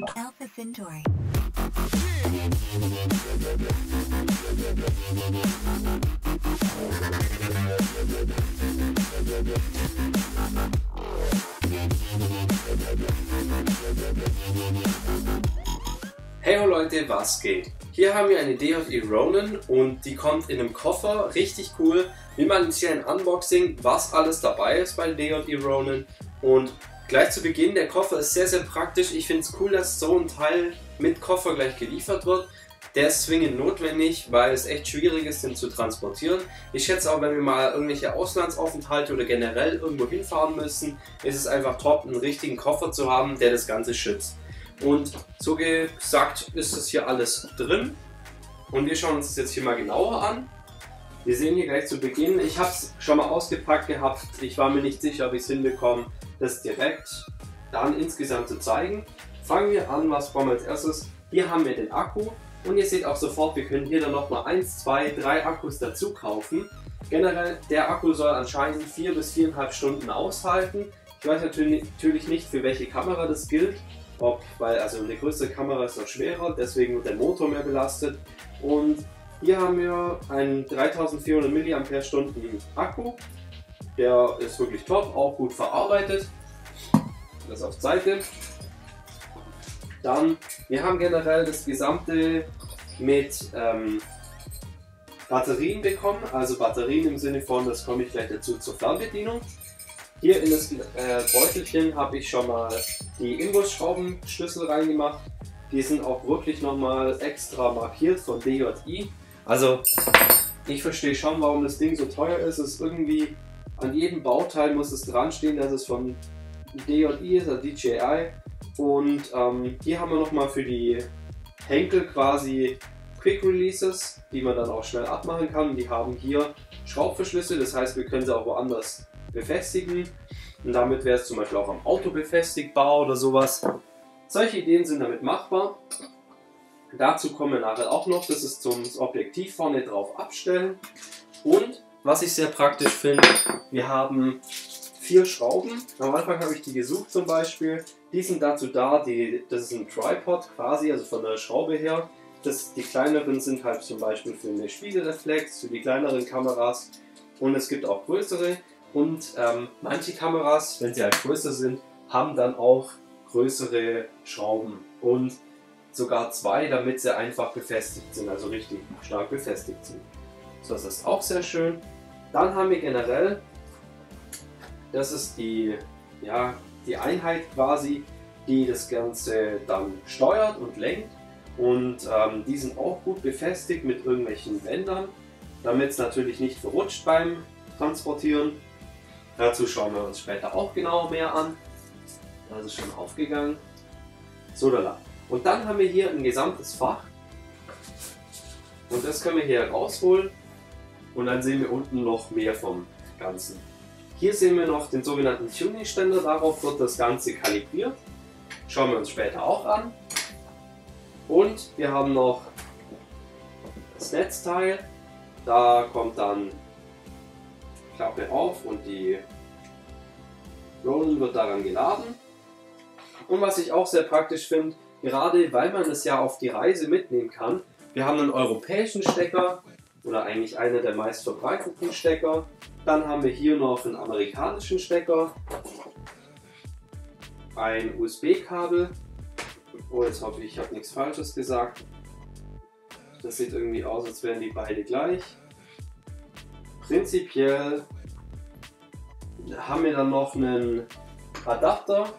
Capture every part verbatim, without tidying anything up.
Alpha Centauri. Hey Leute, was geht? Hier haben wir eine D J E Ronin und die kommt in einem Koffer, richtig cool. Wir machen jetzt hier ein Unboxing, was alles dabei ist bei D J E Ronin. Und gleich zu Beginn, der Koffer ist sehr, sehr praktisch. Ich finde es cool, dass so ein Teil mit Koffer gleich geliefert wird. Der ist zwingend notwendig, weil es echt schwierig ist, den zu transportieren. Ich schätze auch, wenn wir mal irgendwelche Auslandsaufenthalte oder generell irgendwo hinfahren müssen, ist es einfach top, einen richtigen Koffer zu haben, der das Ganze schützt. Und so gesagt ist es hier alles drin. Und wir schauen uns das jetzt hier mal genauer an. Wir sehen hier gleich zu Beginn, ich habe es schon mal ausgepackt gehabt. Ich war mir nicht sicher, ob ich es hinbekomme, das direkt dann insgesamt zu zeigen. Fangen wir an, was brauchen wir als erstes? Hier haben wir den Akku. Und ihr seht auch sofort, wir können hier dann nochmal eins, zwei, drei Akkus dazu kaufen. Generell, der Akku soll anscheinend vier bis viereinhalb Stunden aushalten. Ich weiß natürlich nicht, für welche Kamera das gilt. Ob, weil also eine größere Kamera ist noch schwerer, deswegen wird der Motor mehr belastet. Und hier haben wir einen dreitausendvierhundert Milliampere-Stunden Akku. Der ist wirklich top, auch gut verarbeitet. Das auf Seite. Dann, wir haben generell das gesamte mit ähm, Batterien bekommen, also Batterien im Sinne von, das komme ich gleich dazu zur Fernbedienung. Hier in das äh, Beutelchen habe ich schon mal die Imbusschraubenschlüssel reingemacht. Die sind auch wirklich nochmal extra markiert von D J E. Also ich verstehe schon, warum das Ding so teuer ist. Es ist irgendwie, an jedem Bauteil muss es dran stehen, dass es von D J E ist, also D J I. Und ähm, hier haben wir nochmal für die Henkel quasi Quick Releases, die man dann auch schnell abmachen kann. Die haben hier Schraubverschlüsse, das heißt, wir können sie auch woanders befestigen. Und damit wäre es zum Beispiel auch am Auto befestigbar oder sowas. Solche Ideen sind damit machbar. Dazu kommen wir nachher auch noch, das ist zum Objektiv vorne drauf abstellen. Und was ich sehr praktisch finde, wir haben vier Schrauben. Am Anfang habe ich die gesucht zum Beispiel. Die sind dazu da, die, das ist ein Tripod quasi, also von der Schraube her. Das, die kleineren sind halt zum Beispiel für eine Spiegelreflex, für die kleineren Kameras. Und es gibt auch größere. Und ähm, manche Kameras, wenn sie halt größer sind, haben dann auch größere Schrauben. Und sogar zwei, damit sie einfach befestigt sind, also richtig stark befestigt sind. So, das ist auch sehr schön. Dann haben wir generell, das ist die, ja, die Einheit quasi, die das Ganze dann steuert und lenkt. Und ähm, die sind auch gut befestigt mit irgendwelchen Bändern, damit es natürlich nicht verrutscht beim Transportieren. Dazu schauen wir uns später auch genau mehr an. Das ist schon aufgegangen. So, da. Und dann haben wir hier ein gesamtes Fach. Und das können wir hier rausholen. Und dann sehen wir unten noch mehr vom Ganzen. Hier sehen wir noch den sogenannten Tuning-Ständer, darauf wird das Ganze kalibriert. Schauen wir uns später auch an. Und wir haben noch das Netzteil. Da kommt dann Klappe auf und die Ronin wird daran geladen. Und was ich auch sehr praktisch finde, gerade weil man es ja auf die Reise mitnehmen kann, wir haben einen europäischen Stecker oder eigentlich einer der meist verbreiteten Stecker. Dann haben wir hier noch einen amerikanischen Stecker, ein U S B-Kabel. Oh, jetzt hoffe ich, ich habe nichts Falsches gesagt. Das sieht irgendwie aus, als wären die beide gleich. Prinzipiell haben wir dann noch einen Adapter.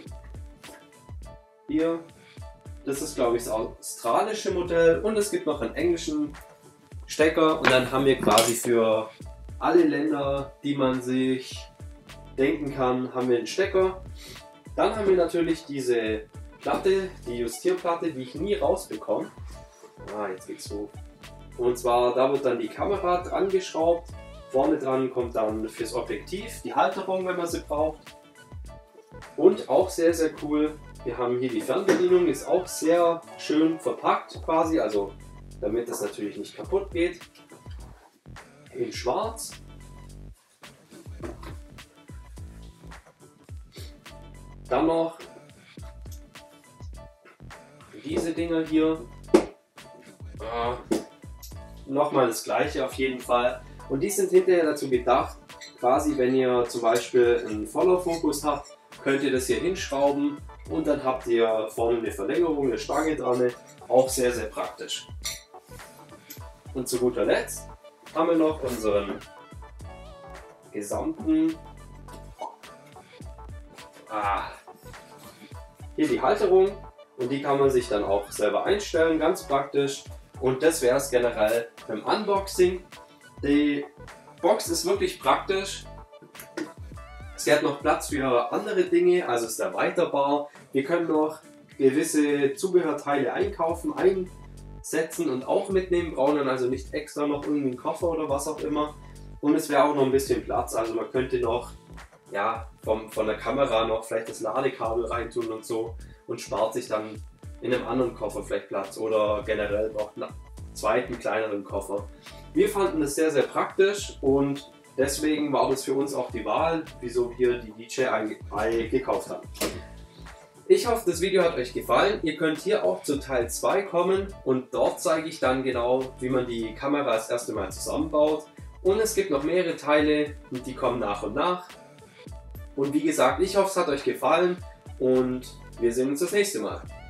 Hier. Das ist, glaube ich, das australische Modell. Und es gibt noch einen englischen Stecker. Und dann haben wir quasi für alle Länder, die man sich denken kann, haben wir einen Stecker. Dann haben wir natürlich diese Platte, die Justierplatte, die ich nie rausbekomme. Ah, jetzt geht's so. Und zwar, da wird dann die Kamera dran geschraubt. Vorne dran kommt dann fürs Objektiv die Halterung, wenn man sie braucht. Und auch sehr, sehr cool, wir haben hier die Fernbedienung, ist auch sehr schön verpackt quasi, also damit es natürlich nicht kaputt geht. In schwarz. Dann noch diese Dinger hier. Äh, Nochmal das gleiche auf jeden Fall. Und die sind hinterher dazu gedacht, quasi wenn ihr zum Beispiel einen Voller-Fokus habt, könnt ihr das hier hinschrauben und dann habt ihr vorne eine Verlängerung, eine Stange dran. Auch sehr, sehr praktisch. Und zu guter Letzt haben wir noch unseren gesamten ah, hier die Halterung, und die kann man sich dann auch selber einstellen, ganz praktisch. Und das wäre es generell beim Unboxing. Die Box ist wirklich praktisch. Sie hat noch Platz für andere Dinge, also ist erweiterbar. Wir können noch gewisse Zubehörteile einkaufen, einsetzen und auch mitnehmen, brauchen dann also nicht extra noch irgendwie einen Koffer oder was auch immer. Und es wäre auch noch ein bisschen Platz, also man könnte noch ja, vom, von der Kamera noch vielleicht das Ladekabel reintun und so und spart sich dann in einem anderen Koffer vielleicht Platz oder generell braucht einen zweiten kleineren Koffer. Wir fanden es sehr, sehr praktisch und deswegen war das für uns auch die Wahl, wieso wir die D J I gekauft haben. Ich hoffe, das Video hat euch gefallen. Ihr könnt hier auch zu Teil zwei kommen und dort zeige ich dann genau, wie man die Kamera das erste Mal zusammenbaut. Und es gibt noch mehrere Teile und die kommen nach und nach. Und wie gesagt, ich hoffe, es hat euch gefallen und wir sehen uns das nächste Mal.